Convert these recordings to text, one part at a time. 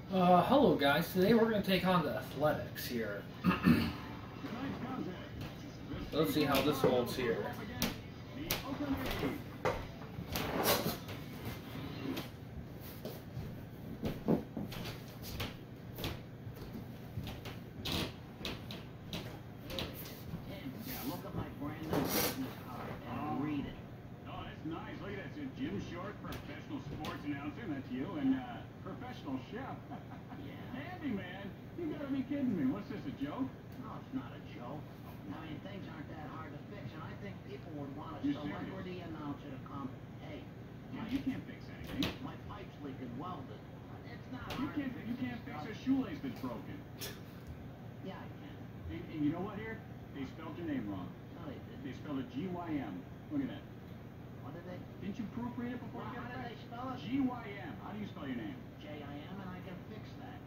Hello guys, today we're going to take on the Athletics here. Let's see how this holds here. Jim Short, professional sports announcer, that's you, and professional chef. Yeah. Andy, man, you gotta be kidding me. What's this, a joke? No, it's not a joke. I mean, things aren't that hard to fix, and I think people would want a celebrity announcer to come, hey, you can't fix anything. My pipe's leaking welded. It's not You hard can't fix a shoelace that's broken. Yeah, I can. And you know what here? They spelled your name wrong. No, they didn't. They spelled it G-Y-M. Look at that. What did they? Didn't you proofread it before Well, you how got it? did they spell it? G-Y-M. How do you spell your name? J-I-M, and I can fix that.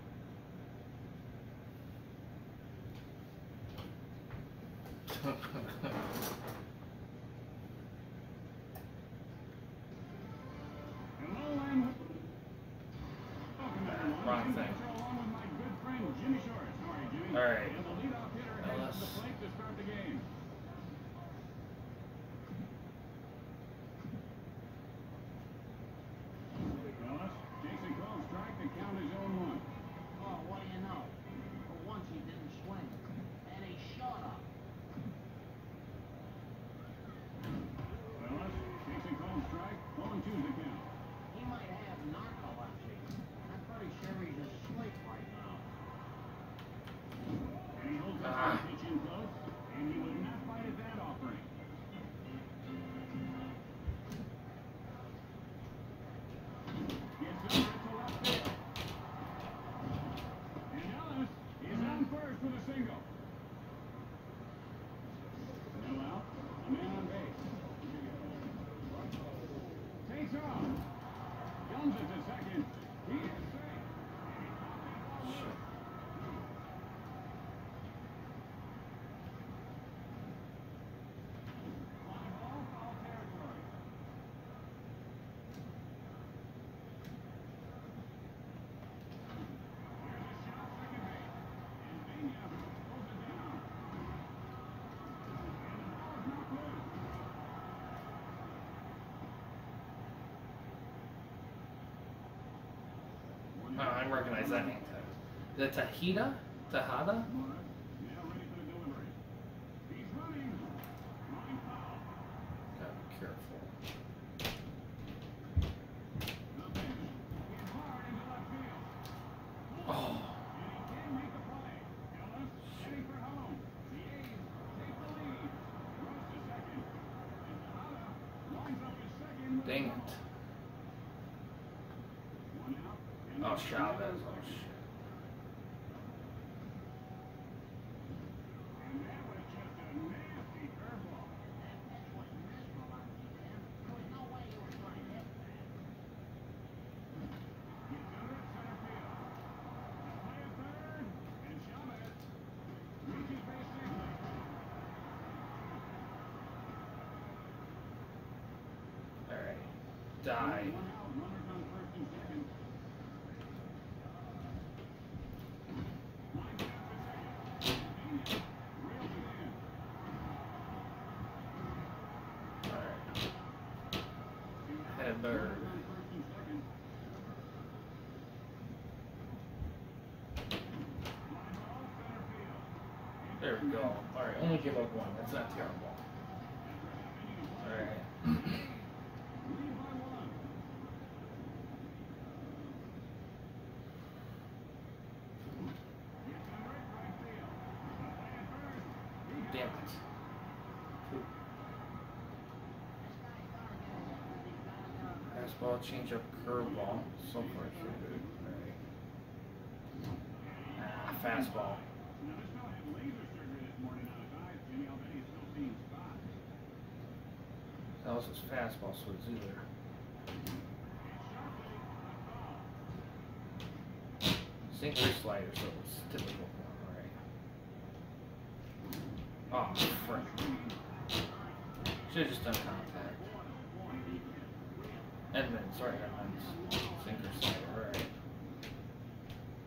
Hello, and welcome everyone. Wrong thing. Along with my good friend Jimmy Short. Sorry, Jimmy. All right. And the leadoff hitter heads to the plate to start the game. Fellas, Jason calls strike. The count is 0-1. Oh, what do you know? For once he didn't swing. And he shot up. Fellas, Jason calls strike. 0-2's the count. He might have narcolepsy. I'm pretty sure he's asleep right now. And he holds that pitch in close, and he would not bite at that offering. Gets over it to left field. And Ellis is on first with a single. No out, a man on base. Takes off. Comes it to second. He is safe. Fly ball, foul territory. Here's a shot, second base. And Pena pulls it down. And the ball is knocked loose. Oh, I recognize that name. The Tahita? Tejada? Now ready for the delivery. He's running. Line foul. Gotta be careful. The pitch. Hit hard into left field. Oh, And he can make the play. Ellis heading for home. The A's take the lead. Throws to second. And Tejada lines up his second. dang it. One out. And Oh, the Chavez. Oh, shit. And that was just a nasty curveball. That pitch was mesmerizing, man. There was no way you were going to hit that. Gets under at center field. The play at third. And Chavez reaches base safely. Alright. Die. One out. Runners on first and second. Line down to second. Pena rails it in. Alright. Headbird. Runners on first and second. Fly ball, center field. There we go. Alright, only give up one. That's not terrible. Alright. Lead by one. Gets under it, right field. The play at first. He got Damn it. it. Fastball, changeup, curveball. So far, so good. Alright. Ah, fastball. Now, this fellow had laser surgery this morning on his eyes, Jimmy. I'll bet he's still seeing spots. That was his fastball, so it's either. Sinker or slider, so it's typical. Alright. Oh, frick. Should have just done contact. Edmonds, sorry, Edmonds. Sinker slider, alright.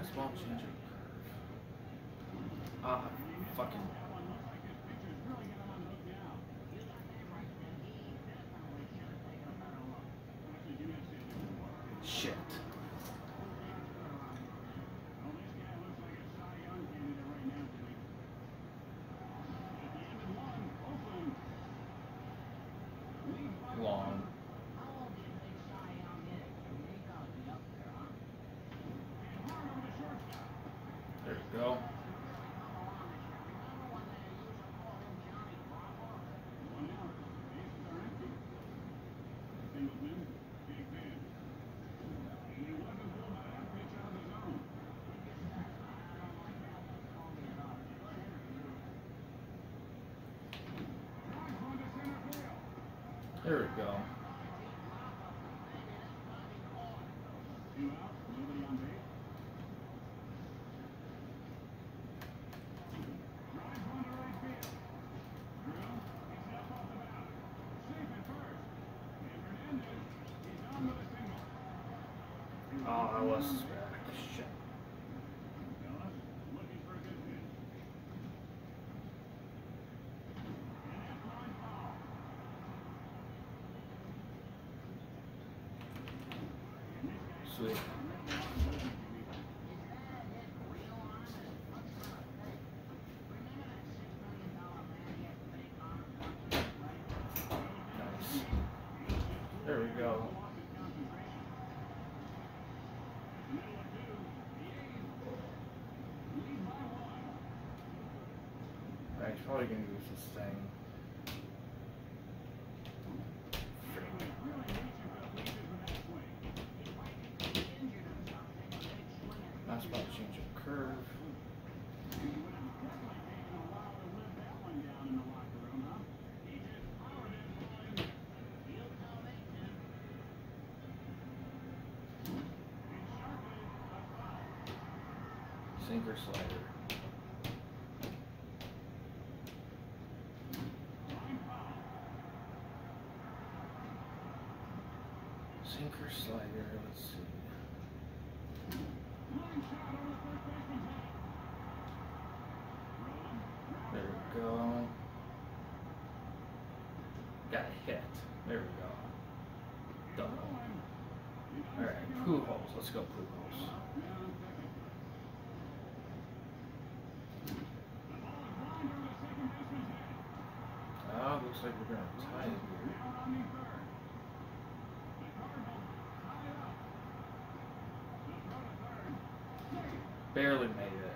Fastball change of curve. Ah, fucking. Shit. Long. There we go. There we go. Oh, I was back. Shit. Sweet. Nice. There we go. Alright, he's probably gonna use this thing. That's about to change of curve. Sinker slider. Sinker slider, let's see. There we go. Got a hit. There we go. Double. Alright, Pujols. Let's go Pujols. Oh, looks like we're going to tie it here. Barely made it.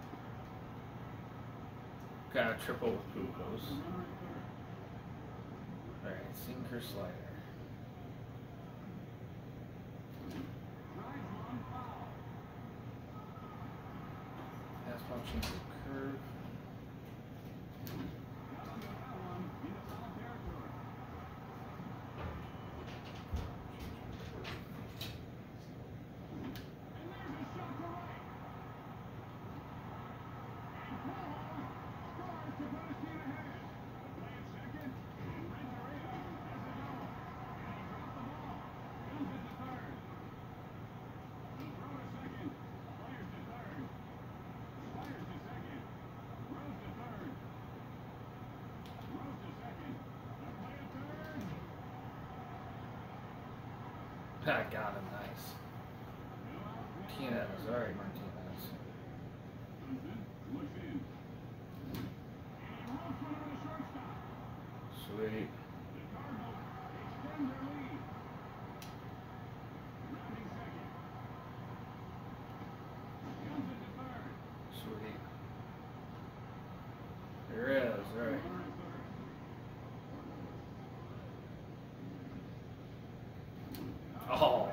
Got a triple with Pujols. Alright, sinker slider. Fastball change of curve. Pat got him, nice. Martinez, alright, Martinez. Sweet. Sweet. There is, alright. Oh.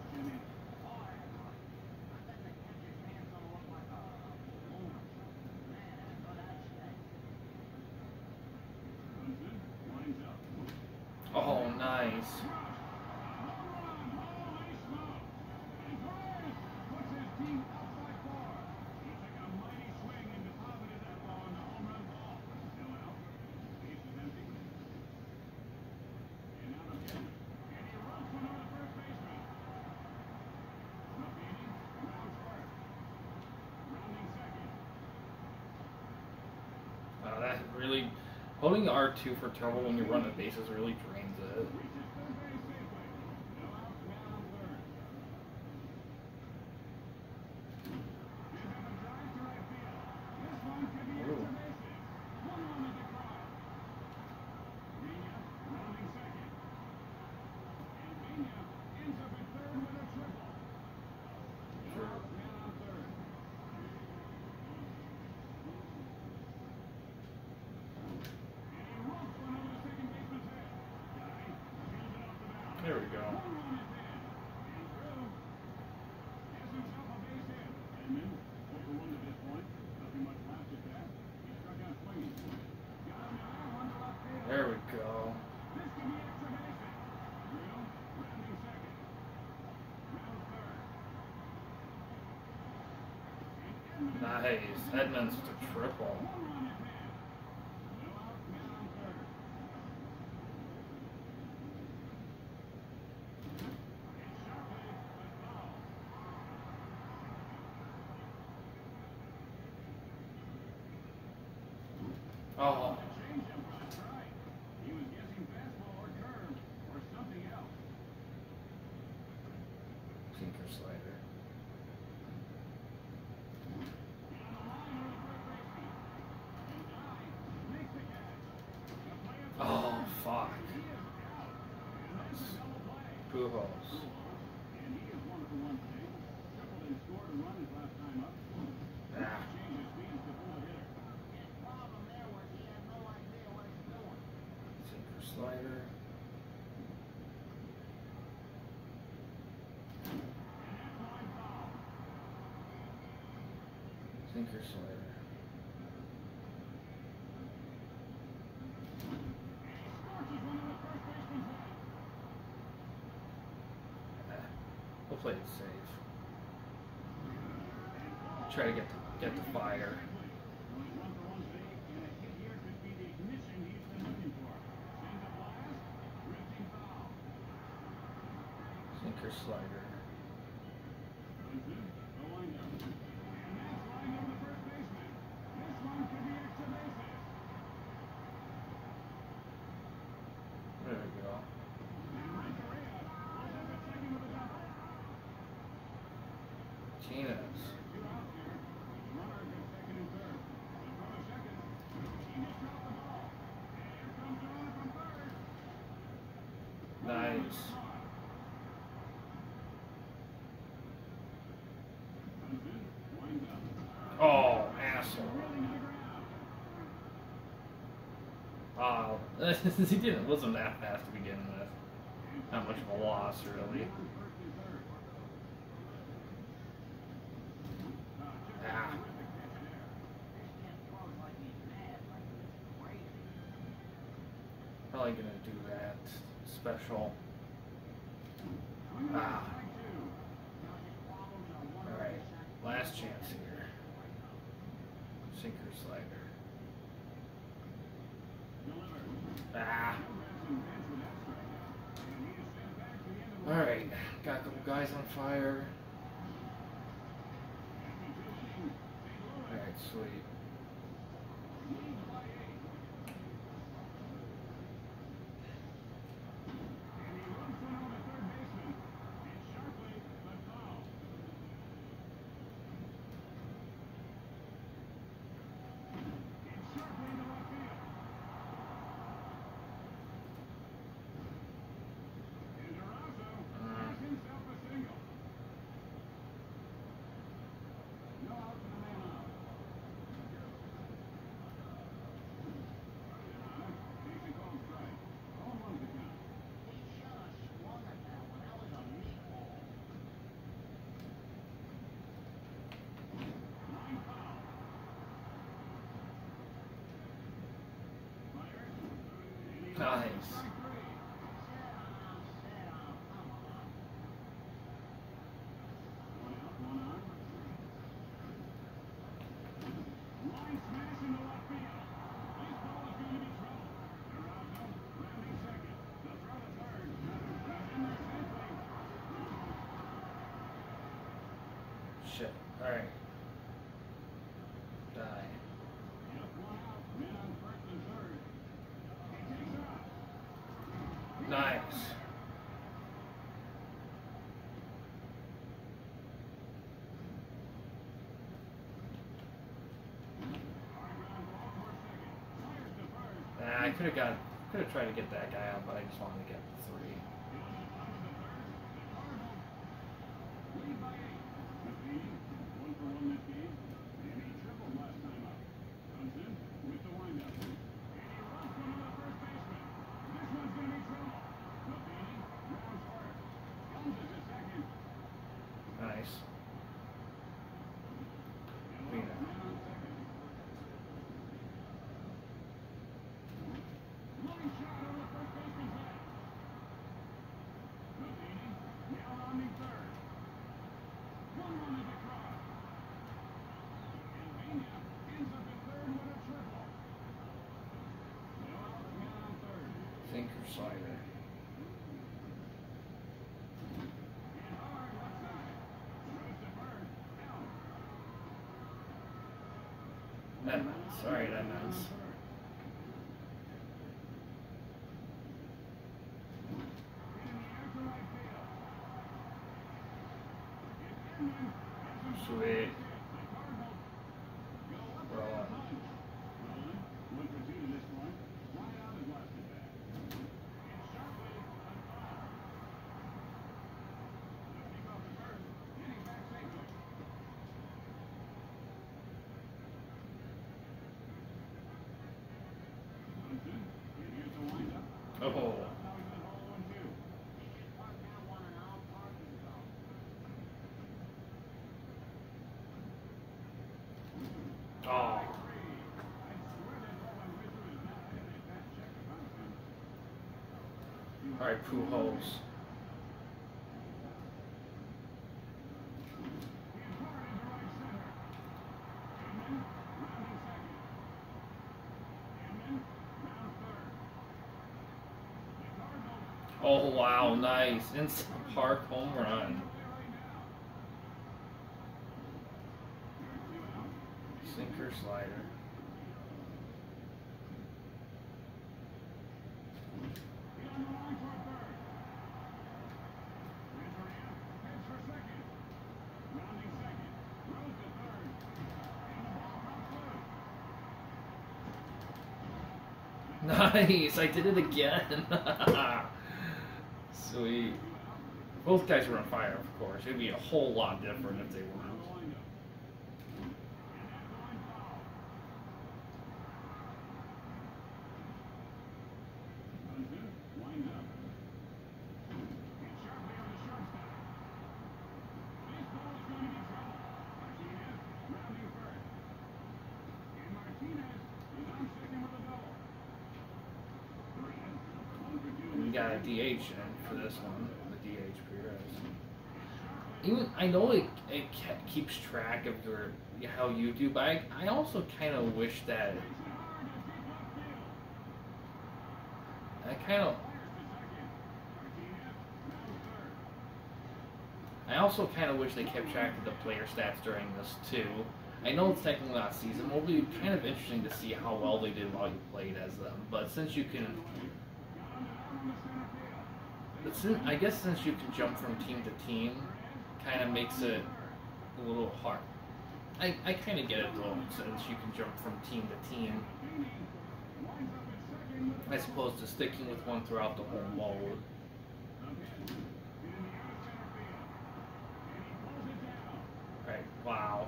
Oh, nice. really, holding R2 for trouble when you run the bases really drains it. There we go. There we go. Nice. Edmonds with a triple. Oh. Sinker slider. Oh, fuck. Pujols. Ah. Sinker slider. Sinker slider. We'll play it safe. Try to get the fire. Sinker slider. There we go. Martinez. Nice. Oh, asshole. Oh, he didn't. Wasn't that fast to begin with. Not much of a loss, really. Ah. Probably gonna do that special. Ah. Alright, last chance here. Sinker slider. Ah. Alright, got a couple guys on fire. Alright, sweet. Nice. Shit. Alright. Die. Nice. I could have tried to get that guy out, but I just wanted to get the 3. Nice. Sinker slider. Sorry, that means. Sweet. Roll. Oh. Oh. All right, Pujols. Oh wow, nice. Instant park home run. Sinker slider. Nice, I did it again. Sweet. Both guys were on fire, of course. It'd be a whole lot different if they weren't. We got a DH in for this one, the DH Perez. Even I know it keeps track of how you do, but I also kind of wish that I also kind of wish they kept track of the player stats during this too. I know it's technically not season. It will be kind of interesting to see how well they did while you played as them. But since you can, I guess since you can jump from team to team, kind of makes it a little hard. I kind of get it though, since you can jump from team to team, as opposed to sticking with one throughout the whole mode. Right, wow.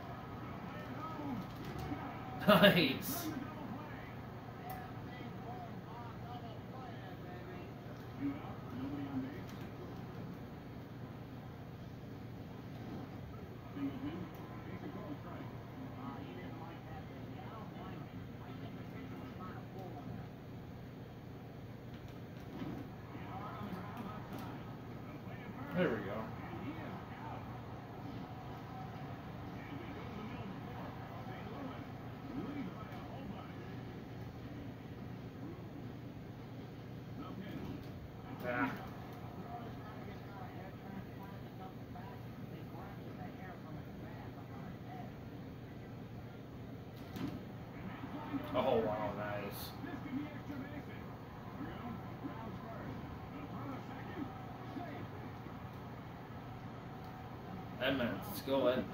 Nice. There we go. Ah. Oh wow, nice. Edmonds, let's go Edmonds.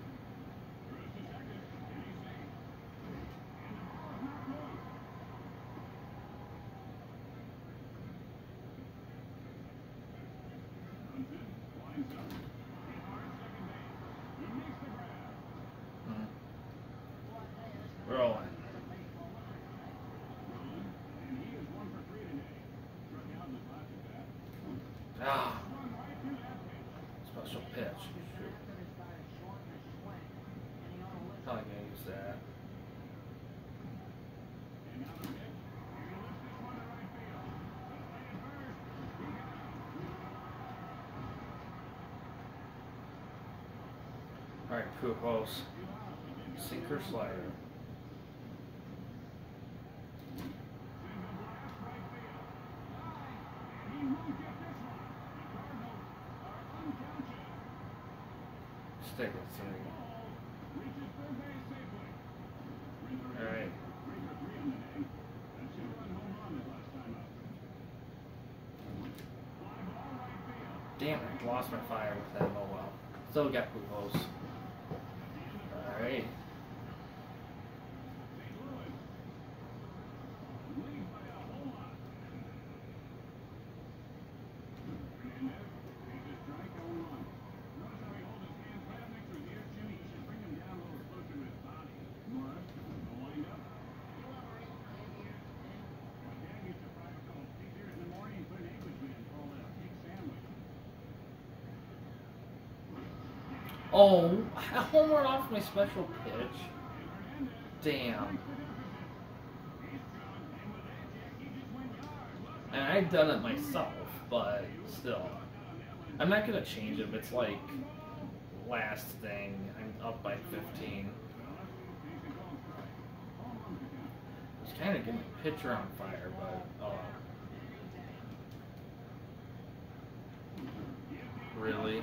Rolling. Ah. Special pitch. Shoot. Probably gonna use that. Alright, Pujols. Sinker slider. Stick it, Sammy. Alright. Damn it, I lost my fire with that. Oh well. Still got Pujols. Alright. Oh, I homered off my special pitch. Damn. And I've done it myself, but still. I'm not going to change it. It's like last thing. I'm up by 15. It's kind of getting the pitcher on fire, but really?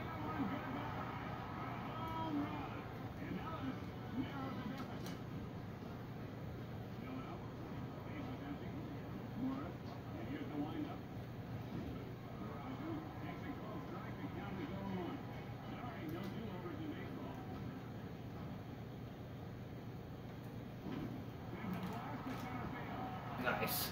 Nice.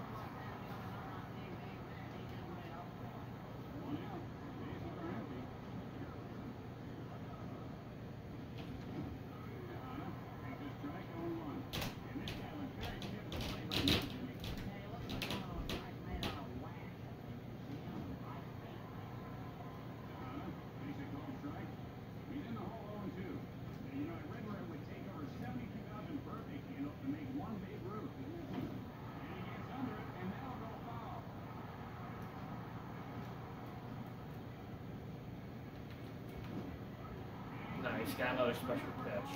Nice, got another special pitch.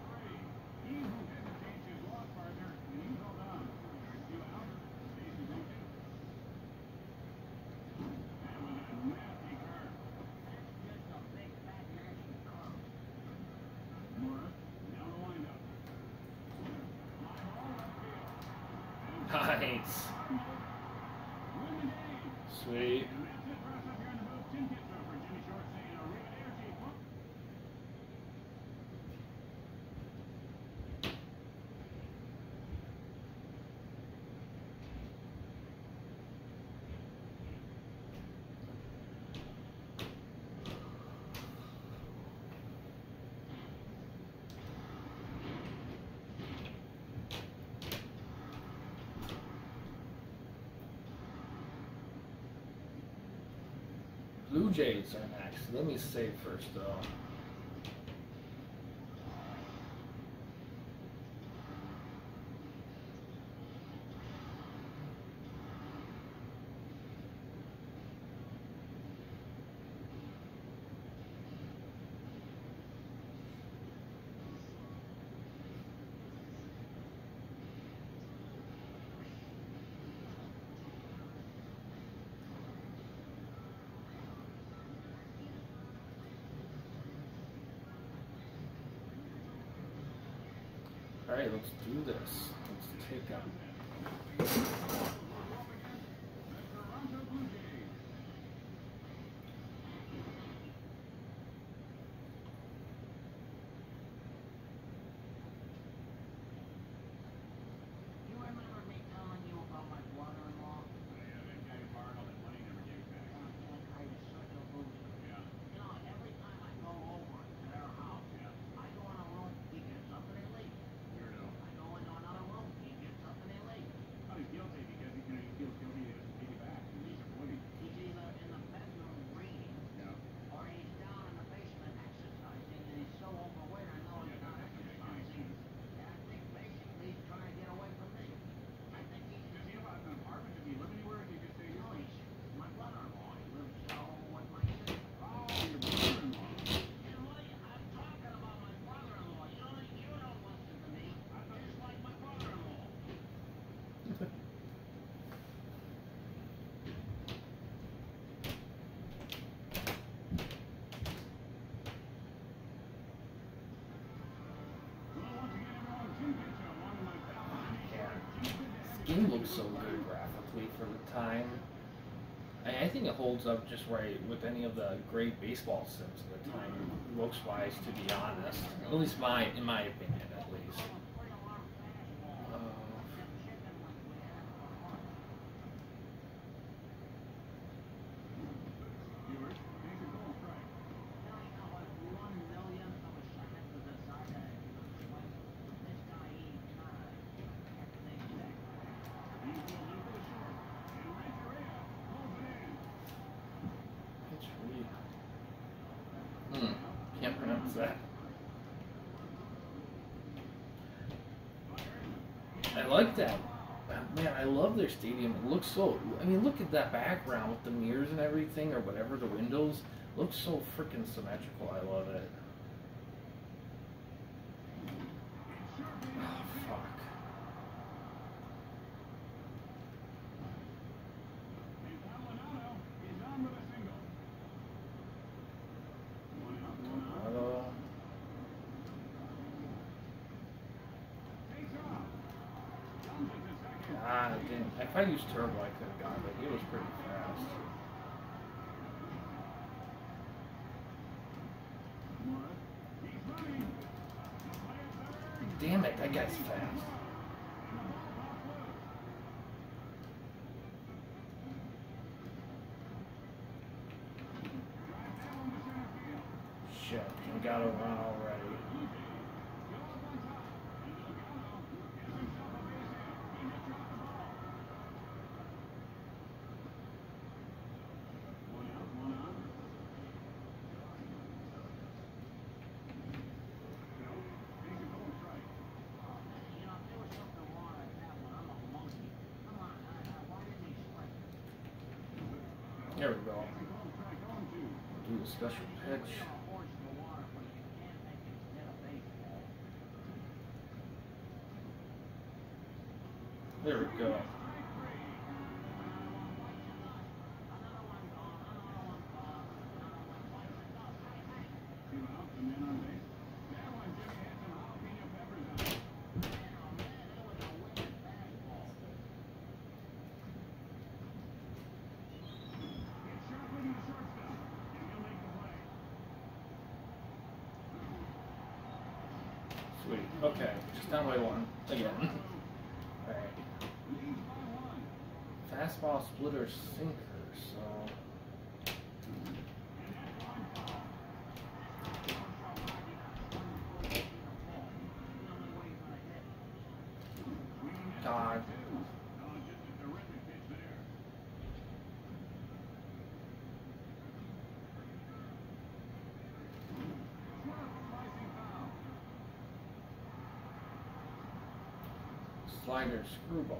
Nice. Sweet. Blue Jays are next. Let me save first, though. Alright, let's do this. Let's take up. You remember me telling you about my brother-in-law? Yeah, that guy borrowed all that money and never gave it back. That guy is such a loser. Yeah. You know, every time I go over to their house, Yeah. I go in a room, he gets up and they leave. Weirdo. I go into another room, he gets up and they leave. Oh, he's guilty because he feels guilty that he doesn't pay you back. He's avoiding. He's either in the bedroom reading, Yeah. or he's down in the basement exercising, and he's so overweight I know he's not exercising. And I think basically he's trying to get away from me. I think he's Does he have an apartment? Does he live anywhere? Does he just stay no, here? he's my brother-in-law. He lives with my sister. Oh, your brother-in-law. And what are you, I'm talking about my brother-in-law. You don't listen to me. Just like my brother-in-law. Well, once again, everyone, Tim Mitchell, one of my pals. This game looks so good graphically for the time. I think it holds up just right with any of the great baseball sims of the time, looks wise, to be honest. At least in my opinion, at least. Viewers, thanks for going strike. He's going a little bit short. And Rancheria pulls it in. Pitch read. Can't pronounce that. I like that. Man, I love their stadium. It looks so. I mean, look at that background with the mirrors and everything, or whatever, the windows. Looks so freaking symmetrical. I love it. Oh, fuck. And Palinado is on with a single. One out. Takes off. Comes into second. Ah, I didn't. If I used turbo, I could have gotten it. It was pretty fast. He's running. Damn it, that guy's fast. Shit, we gotta run already. There we go. Do the special pitch. There we go. Sweet. Okay, just down by one again. Alright. Fastball, splitter, sinker, so. God. Slider, screwball.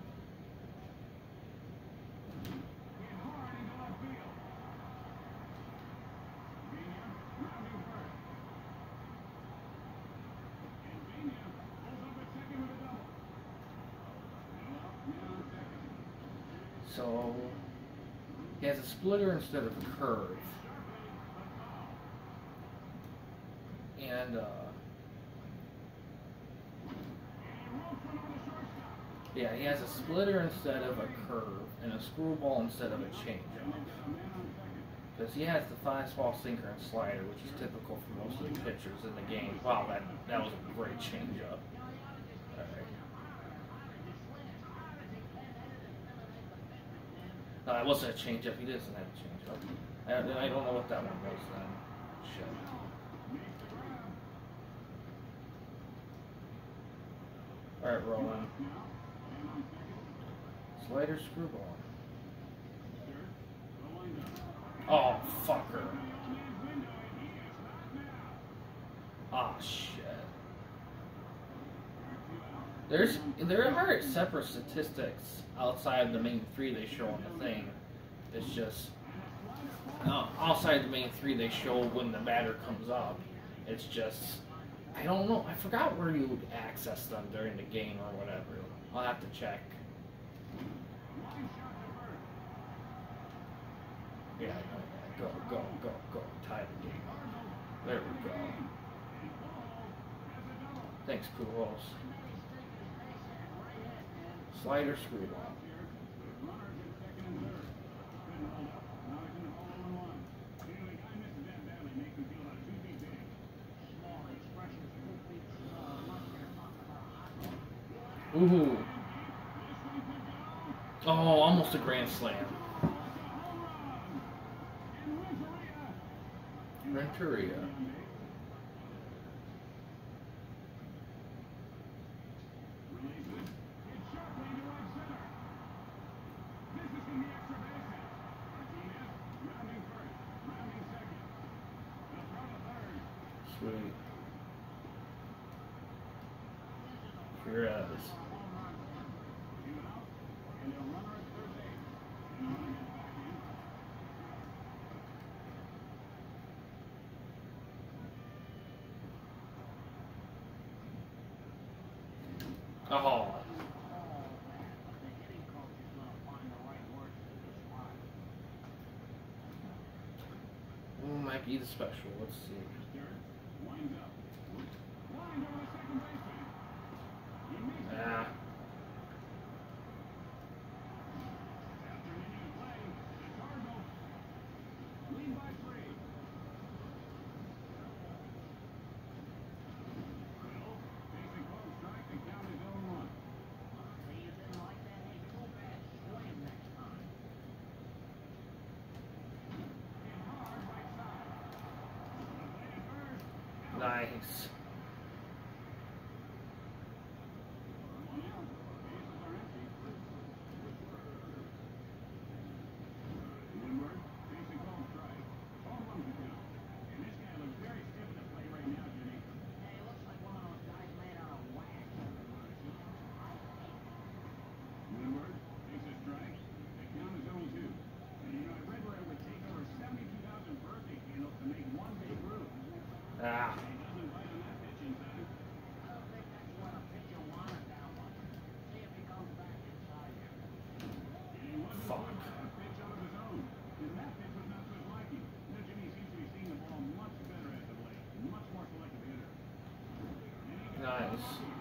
So he has a splitter instead of a curve. And Yeah, he has a splitter instead of a curve, and a screwball instead of a changeup. Because he has the fastball, sinker, and slider, which is typical for most of the pitchers in the game. Wow, that was a great changeup. Alright. No, that wasn't a changeup. He doesn't have a changeup. I don't know what that one was then. Shit. Alright, rolling. Slider, screwball. Oh, fucker. Oh, shit. There are separate statistics outside of the main three they show on the thing. It's just outside the main three they show when the batter comes up. It's just, I don't know. I forgot where you would access them during the game or whatever. I'll have to check. Yeah, go. Tie the game. There we go. Thanks, Pujols. Slider, screwball. Ooh. Oh, almost a grand slam. Renteria. Sweet. Here it is. Oh. Might be the special. Let's see. Ah. Nice. Ah. Fuck. Nice.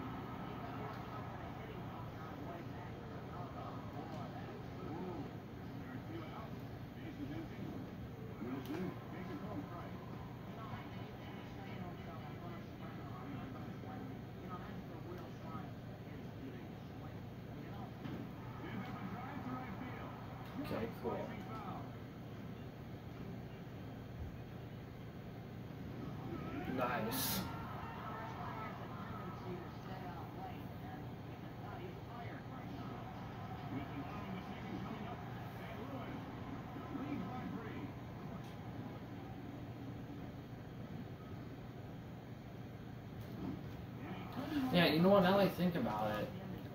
Okay, cool. Nice. Yeah, you know what, now that I think about it,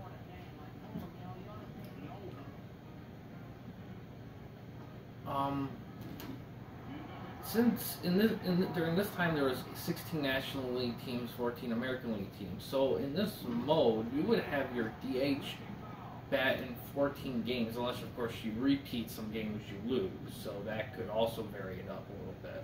since during this time there was 16 National League teams, 14 American League teams, so in this mode you would have your DH bat in 14 games, unless of course you repeat some games you lose, so that could also vary it up a little bit.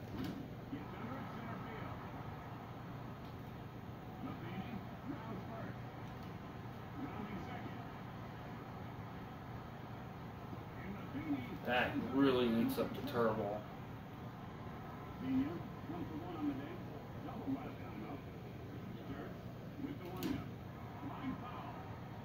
That really eats up the turbo. Senior, 1 for 1 on the day. Double last time up. Sturts with the windup. Line foul.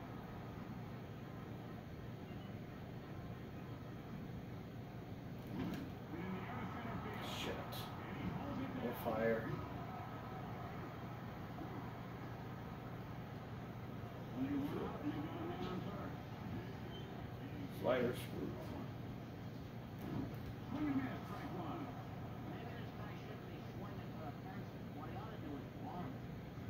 In the air to center field. Shit. And he holds it No down. fire. When they run out, and they got a man on third. Slider screw. Swing and miss, strike 1. Maybe this guy shouldn't be swinging for the fences. What he ought to do is blow him.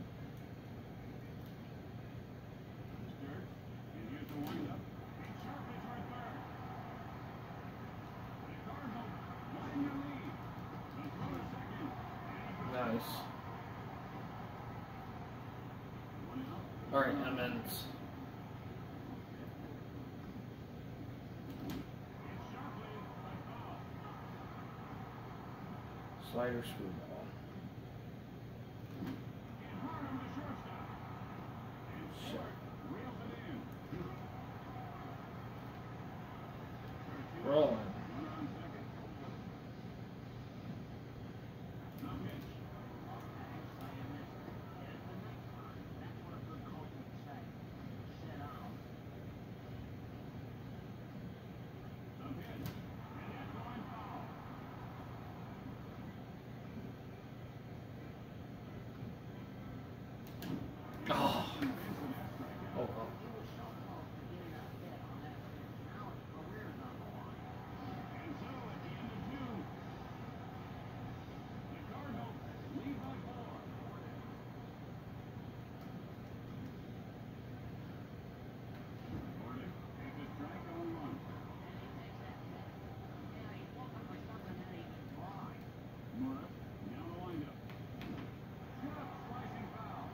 Sturts, and here's the windup. And sharply toward third. The Cardinals widen their lead. The throw to second. Nice. One out. Alright, Emmons. It's sharply, but foul. Slider screwball. And hard on the shortstop. And Shit. short reels it in. Rolling. Runner on second. No pitch. So you missed it. Get it the next time. That's what a good coach would say. Sit down. No pitch. And that's line foul. Oh. Into that strikeout. Oh well. He was so close to getting a hit on that pitch. Now his career's on the line. And so at the end of 2, the Cardinals lead by 4. Hornick takes a strike on 1. And he takes that hit. Yeah, he's looking for something that he can try. Morris down the windup. Sharp slicing foul.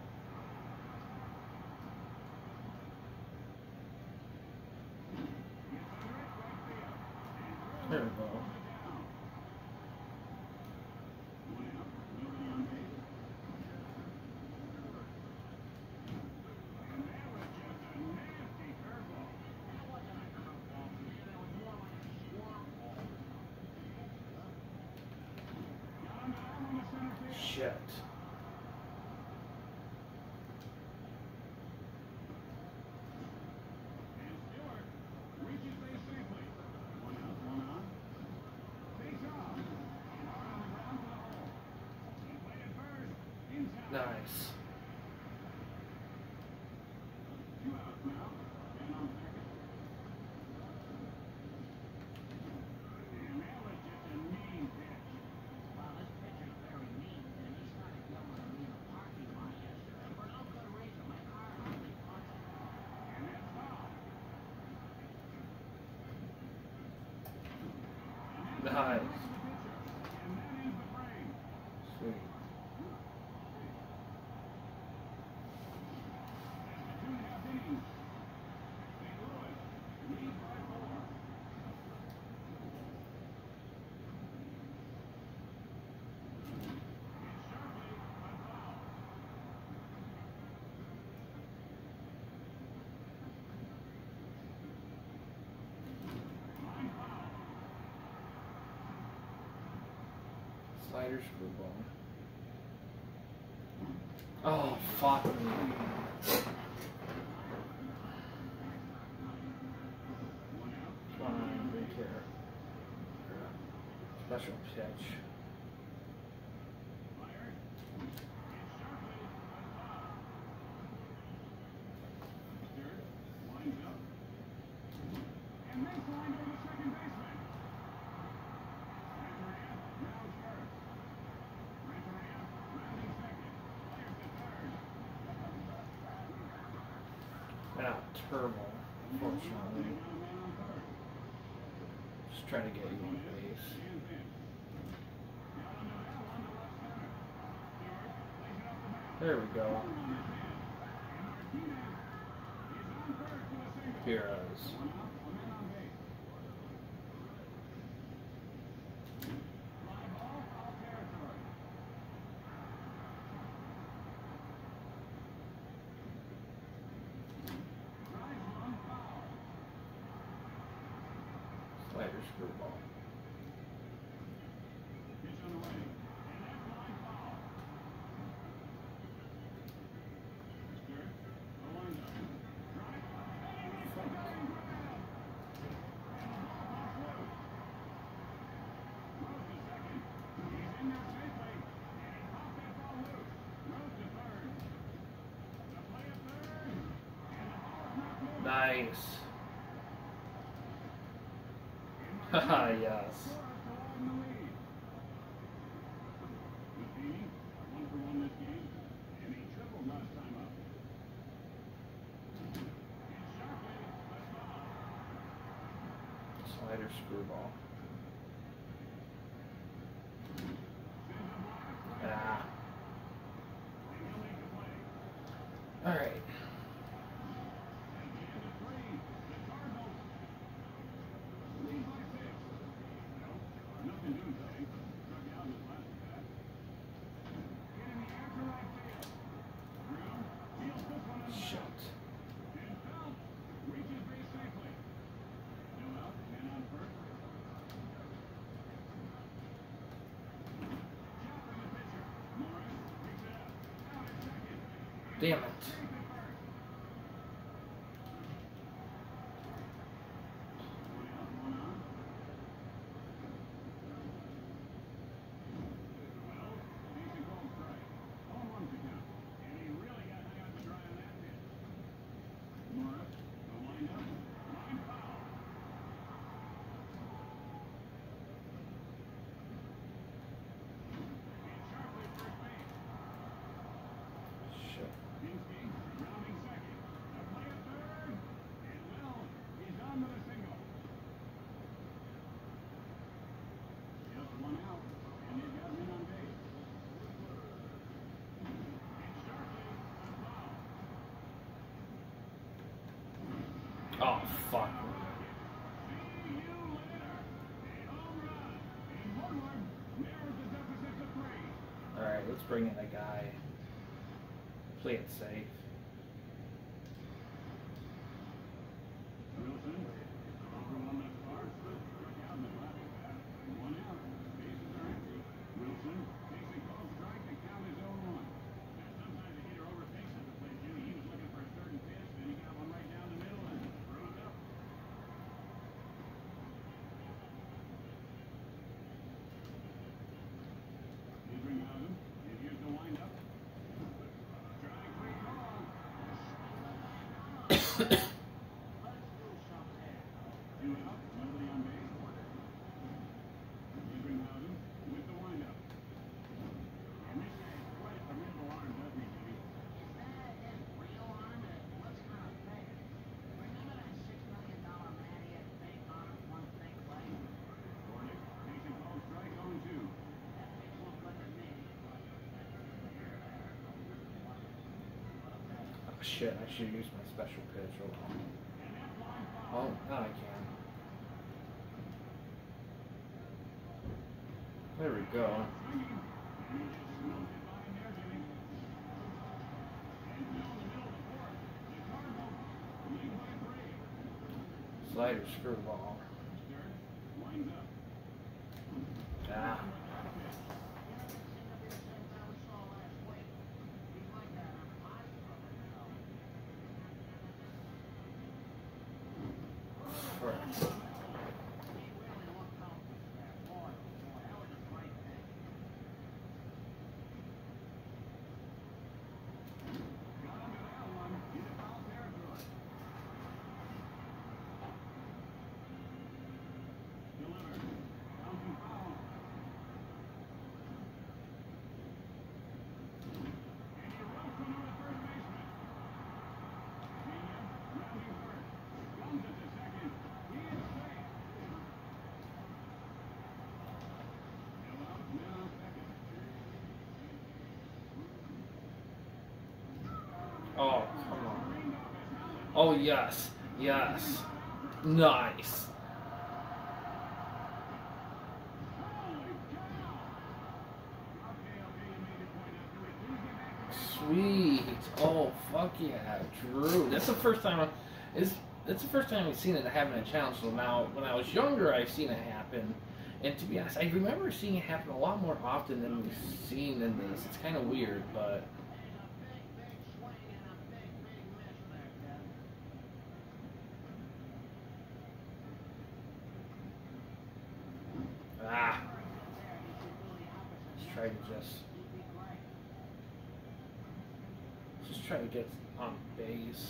Gets under it, right field. And There we throws go. it down. 1 out, nobody on base. And that was just a nasty curveball. That wasn't a curveball, man. It was more like a swarm ball or something. Got him down on the center field. Shit. And Stewart reaches base safely. 1 out, 1 on. Face off. And hard on the ground to the hole. He played it first. Inside. Nice. 2 outs now. Ben on second. And that was just a mean pitch. Well, this pitcher's very mean, and he started yelling at me in the parking lot yesterday for no good reason. My car hardly touched him. And that's foul. Nice. The pitcher. And that ends the frame. Sweet. After 2.5 innings, St. Louis leads by 4. It's sharply, but foul. Line foul. Slider screwball. Oh, fuck me. Come on, big here. Special pitch. Fired. It's sharply, but foul. Stewart winds up. And makes the line for the second baseman. Rantaran rounds first. Rantaran rounding second. Fires to third. Ah, turbo. Unfortunately. Got a man on third. Just trying to get you on base. Hands in. Got under that one to left center. Stewart lays it off the mound. There we go. One on his hand. And Martinez is on third for the single. Heroes. 1 out, a man on base. Fly ball, foul territory. Drives one foul. Slider Slider screwball. Pitch on the way. And that's line foul. Mister, the windup. Drive. And he's going ground. And the ball off loose. Rose to second. He's in there safely. And he popped that ball loose. Rose to third. The play at third. And the ball is knocked loose. Nice. Haha, yes. Slider screwball. Ah. All right. Shit. Damn it. Shit. Oh, fuck. Alright, let's bring in a guy. Play it safe. Shit, I should use my special pitch. Hold on. Oh, now I can. There we go. Slider screwball. Ah. Oh, come on. Oh, yes. Yes. Nice. Sweet. Oh, fuck yeah. Drew. That's the first time it's the first time I've seen it happen in a challenge. So now, when I was younger, I've seen it happen. And to be honest, I remember seeing it happen a lot more often than we've seen in this. It's kind of weird, but... Ah! Let's try to just try to get on base.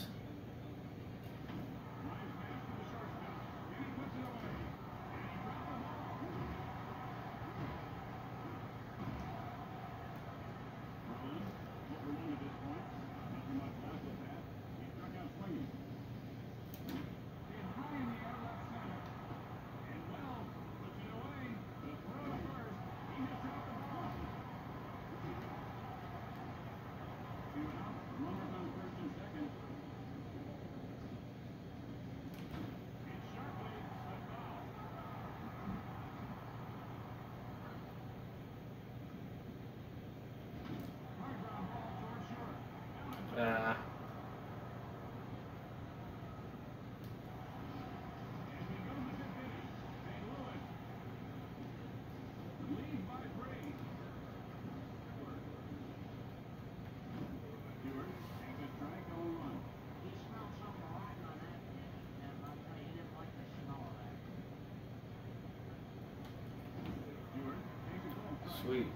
Sweet.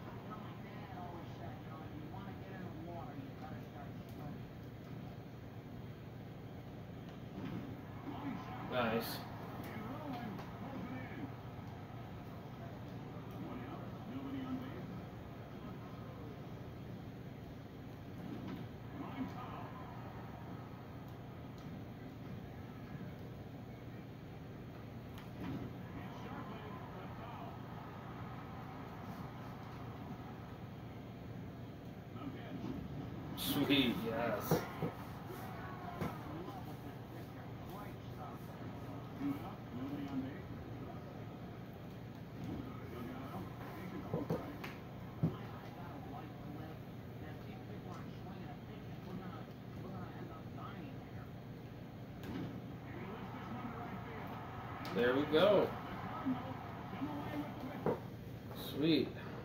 Nice. Sweet, yes. There we go. Sweet.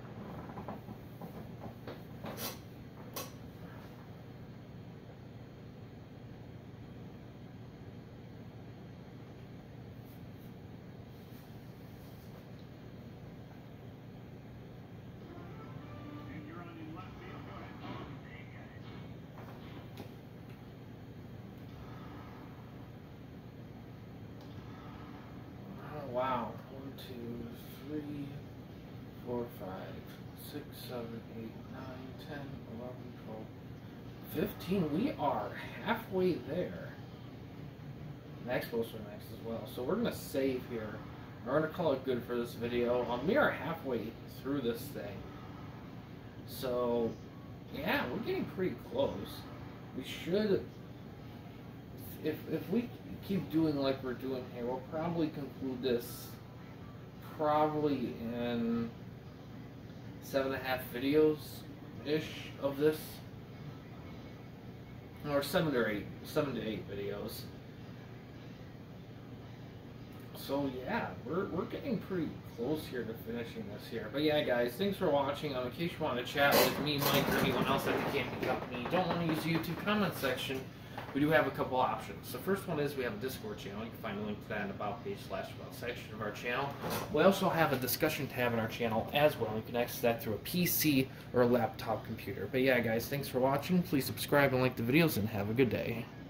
Wow. 1, 2, 3, 4, 5, 6, 7, 8, 9, 10, 11, 12, 15. We are halfway there. Max poster max as well. So we're going to save here. We're going to call it good for this video. We are halfway through this thing. So, yeah, we're getting pretty close. We should... If we keep doing like we're doing here, we'll probably conclude this probably in 7.5 videos ish of this, or 7 to 8 videos. So yeah, we're getting pretty close here to finishing this here. But yeah, guys, thanks for watching. In case you want to chat with me, Mike, or anyone else at the Campy Company, don't want to use the YouTube comment section. We do have a couple options. The first one is we have a Discord channel. You can find a link to that in the About page / About section of our channel. We also have a discussion tab in our channel as well. You can access that through a PC or a laptop computer. But yeah, guys, thanks for watching. Please subscribe and like the videos, and have a good day.